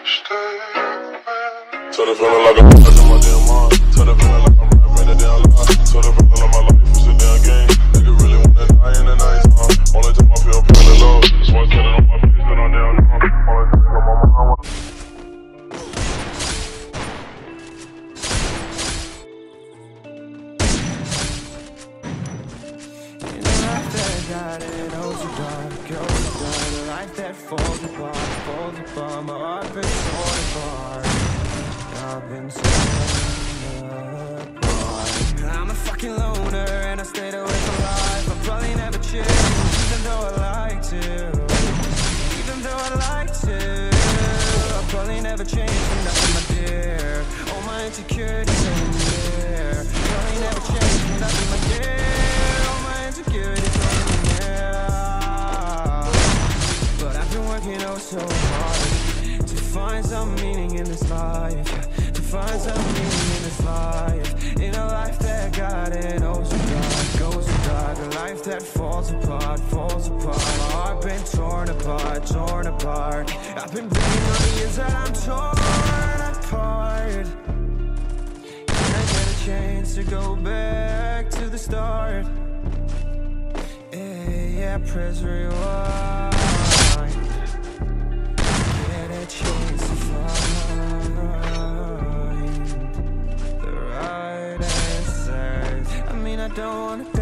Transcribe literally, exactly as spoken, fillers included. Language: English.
So the feeling like I'm in my damn mind. So the feeling like I'm rapping a damn lie. So the feeling like my life is a damn game. Nigga really wanna die in the night time. Only time I feel pain and love. That's why I said it on my face that I'm down now. Only time I'm on my mind. Got it, oh so dark, oh so dark. A life that falls apart, falls apart. My heart been torn apart. I've been torn apart. I'm a fucking loner and I stayed away from life. I'll probably never change, even though I like to. Even though I like to, I'll probably never change for nothing, my dear. All my insecurities are in there. Probably never change for nothing, my dear. All my insecurities are in there. But I've been working oh so hard to find some meaning in this life. To find some meaning in this life. In a life that got it oh so dark, goes so dark. A life that falls apart, falls apart. My heart been torn apart, torn apart. I've been bleeding on the inside, I'm torn apart. Can I get a chance to go back to the start? Yeah, yeah, press rewind. Get a chance to find the right answers. I mean, I don't wanna